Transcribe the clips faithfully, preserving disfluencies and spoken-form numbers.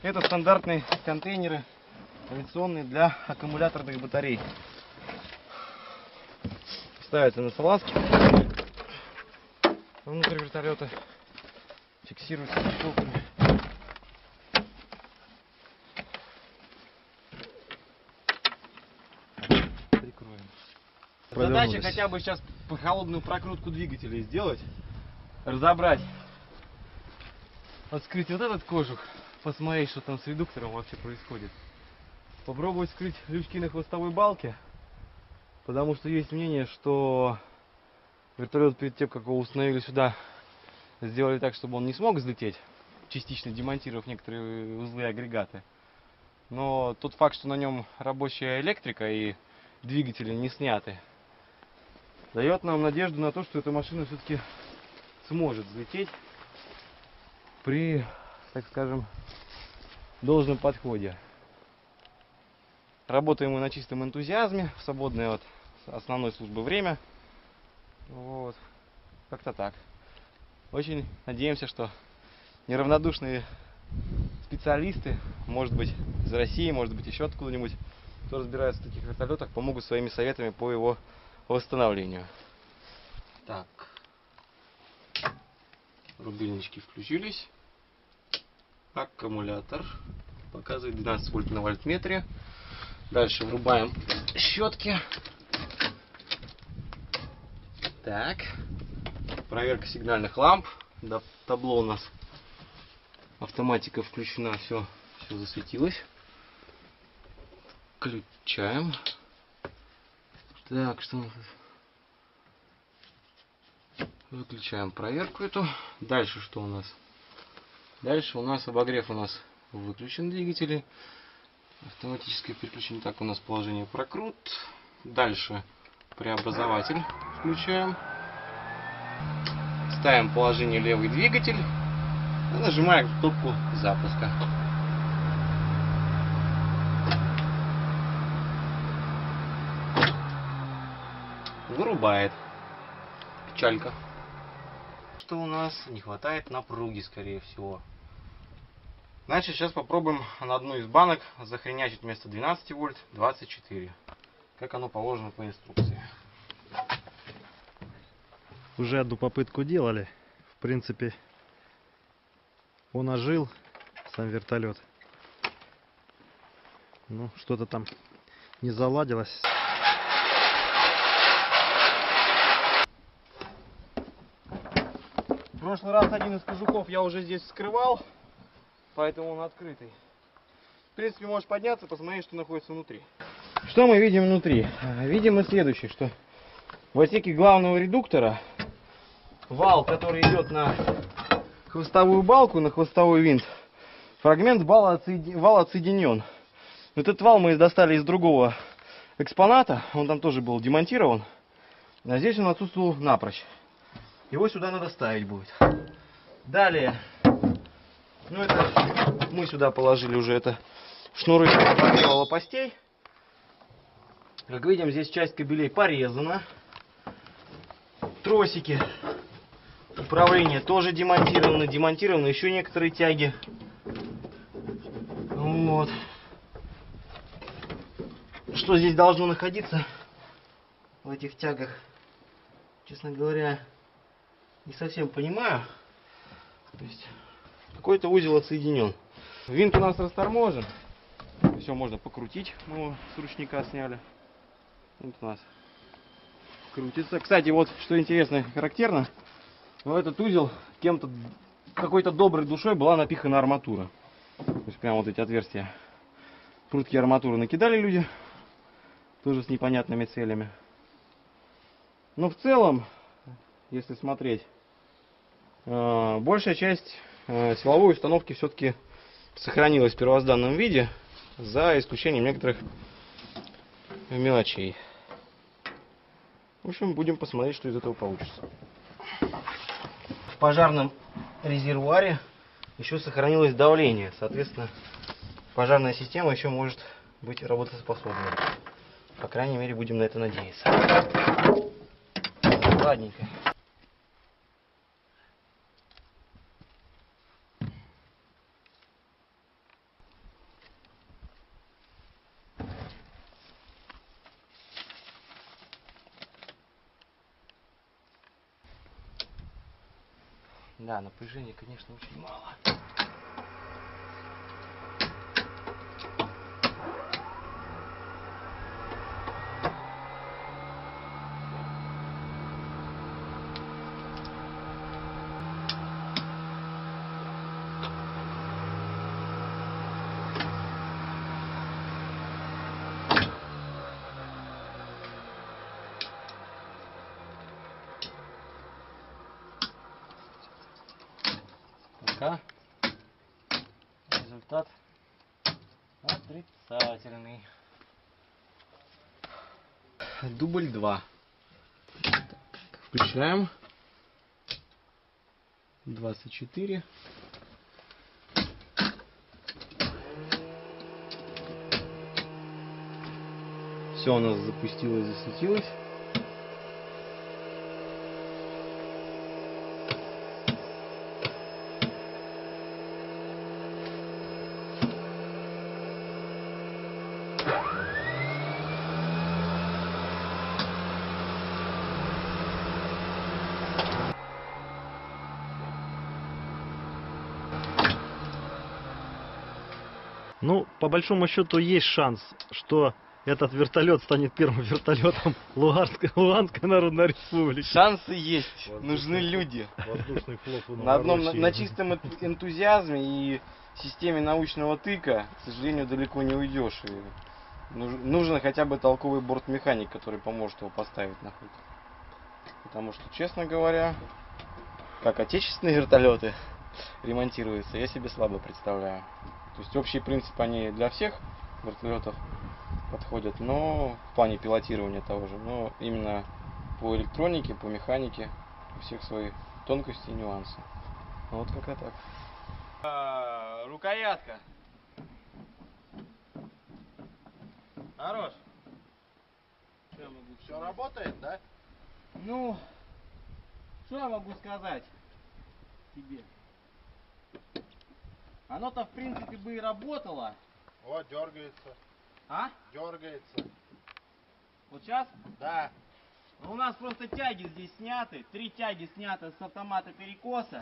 Это стандартные контейнеры авиационные для аккумуляторных батарей. Ставятся на салазки внутрь вертолета, фиксируются защелками. Прикроем. Задача хотя бы сейчас по холодную прокрутку двигателей сделать, разобрать, открыть вот этот кожух, посмотреть, что там с редуктором вообще происходит. Попробовать скрыть лючки на хвостовой балке, потому что есть мнение, что вертолет перед тем, как его установили сюда, сделали так, чтобы он не смог взлететь, частично демонтировав некоторые узлы и агрегаты. Но тот факт, что на нем рабочая электрика и двигатели не сняты, дает нам надежду на то, что эта машина все-таки сможет взлететь при, так скажем, должном подходе. Работаем мы на чистом энтузиазме, в свободное от основной службы время. Вот. Как-то так. Очень надеемся, что неравнодушные специалисты, может быть из России, может быть еще откуда-нибудь, кто разбирается в таких вертолетах, помогут своими советами по его восстановлению. Так. Рубильнички включились. Аккумулятор показывает двенадцать вольт на вольтметре. Дальше врубаем щетки. Так. Проверка сигнальных ламп. Да, табло у нас автоматика включена, все, все засветилось. Включаем. Так, что у нас? Выключаем проверку эту. Дальше что у нас? Дальше у нас обогрев у нас выключен, двигатели. Автоматическое переключение. Так, у нас положение прокрут. Дальше преобразователь включаем. Ставим положение левый двигатель. И нажимаем кнопку запуска. Вырубает. Печалька. Что у нас? Не хватает напруги, скорее всего. Значит, сейчас попробуем на одну из банок захренячить вместо двенадцати вольт двадцать четыре. Как оно положено по инструкции. Уже одну попытку делали. В принципе, он ожил, сам вертолет. Ну, что-то там не заладилось. В прошлый раз один из кожухов я уже здесь вскрывал, поэтому он открытый. В принципе, можешь подняться, посмотреть, что находится внутри. Что мы видим внутри? Видим мы следующее, что в отсеке главного редуктора вал, который идет на хвостовую балку, на хвостовой винт, фрагмент вала отсоединен. Этот вал мы достали из другого экспоната, он там тоже был демонтирован, а здесь он отсутствовал напрочь. Его сюда надо ставить будет. Далее, ну это мы сюда положили уже это шнуры для лопастей. Как видим, здесь часть кабелей порезана. Тросики управления тоже демонтированы. Демонтированы еще некоторые тяги. Вот. Что здесь должно находиться в этих тягах, честно говоря, не совсем понимаю. То есть какой-то узел отсоединен. Винт у нас расторможен. Все можно покрутить. Мы его с ручника сняли. Вот у нас крутится. Кстати, вот что интересно, характерно, в этот узел кем-то, какой-то доброй душой была напихана арматура. То есть прям вот эти отверстия. Прутки арматуры накидали люди. Тоже с непонятными целями. Но в целом, если смотреть, большая часть силовой установки все-таки сохранилась в первозданном виде, за исключением некоторых мелочей. В общем, будем посмотреть, что из этого получится. В пожарном резервуаре еще сохранилось давление. Соответственно, пожарная система еще может быть работоспособной. По крайней мере, будем на это надеяться. Ладненько. Да, напряжения, конечно, очень мало. Пока результат отрицательный. Дубль два. Включаем. двадцать четыре. Все у нас запустилось, засветилось. Ну, по большому счету, есть шанс, что этот вертолет станет первым вертолетом Луганской, Луганской Народной Республики. Шансы есть. Воздушный Нужны флот. люди. Воздушный флот у На одном, на, Новороссии. на чистом эт- энтузиазме и системе научного тыка, к сожалению, далеко не уйдешь. И нуж- нужен хотя бы толковый бортмеханик, который поможет его поставить на ход. Потому что, честно говоря, как отечественные вертолеты ремонтируются, я себе слабо представляю. То есть общий принцип они для всех вертолетов подходят, но в плане пилотирования того же, но именно по электронике, по механике у всех свои тонкости и нюансы. Вот как-то так. А, рукоятка. Хорош. Все работает, да? Ну, что я могу сказать тебе? Оно-то в принципе бы и работало. О, дергается, А? дергается. Вот сейчас? Да. Ну, у нас просто тяги здесь сняты. Три тяги сняты с автомата перекоса.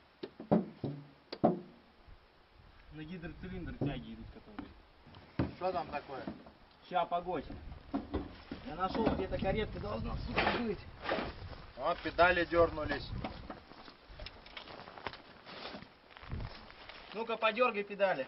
На гидроцилиндр тяги идут, которые. Что там такое? Ща, погодь. Я нашел, где-то каретка должна сука, быть. Вот педали дернулись. Ну-ка, подергай педали.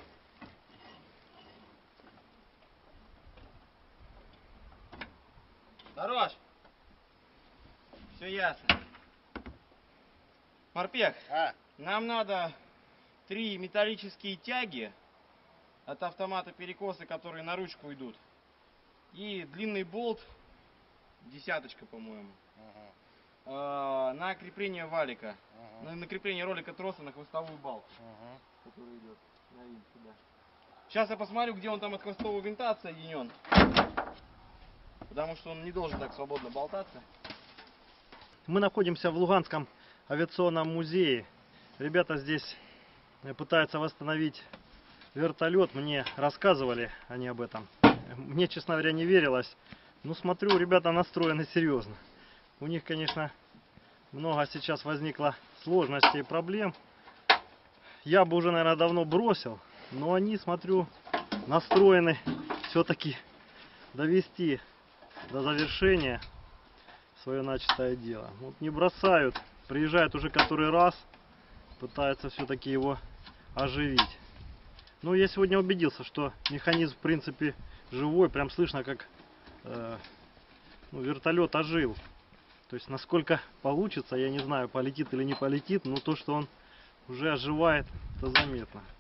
Хорош. Все ясно. Морпех, А, нам надо три металлические тяги от автомата перекоса, которые на ручку идут. И длинный болт, десяточка, по-моему, угу, э, на крепление валика. угу, На, на крепление ролика троса на хвостовую балку, угу. который идет на винт сюда. Сейчас я посмотрю, где он там от хвостового винта отсоединен. Потому что он не должен так свободно болтаться. Мы находимся в Луганском авиационном музее. Ребята здесь пытаются восстановить вертолет. Мне рассказывали они об этом. Мне, честно говоря, не верилось. Но смотрю, ребята настроены серьезно. У них, конечно, много сейчас возникло сложностей и проблем. Я бы уже, наверное, давно бросил. Но они, смотрю, настроены все-таки довести до завершения свое начатое дело. Вот не бросают, приезжают уже который раз, пытаются все-таки его оживить. Ну, я сегодня убедился, что механизм в принципе живой, прям слышно, как э, ну, вертолет ожил. То есть насколько получится, я не знаю, полетит или не полетит, но то, что он уже оживает, это заметно.